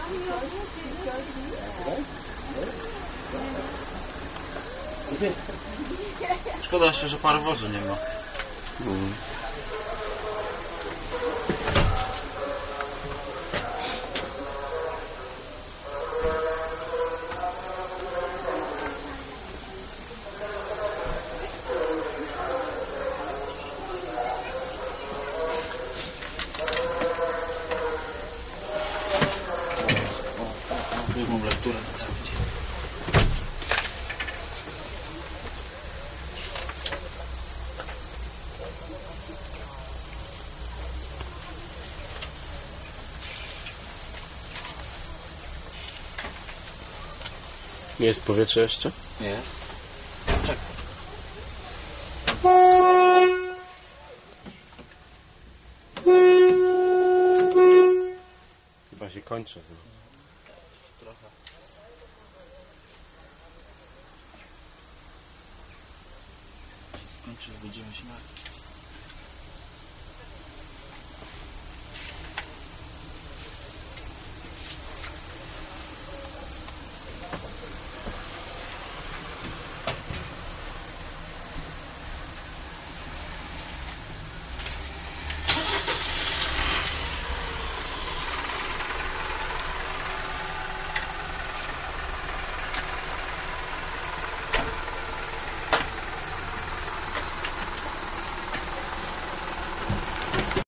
Szkoda jeszcze, że parowozu nie ma. Tu mam lekturę na cały dzień. Jest powietrze jeszcze? Jest. Czekaj. Chyba się kończy. Trochę. Skończy, będziemy się martwić.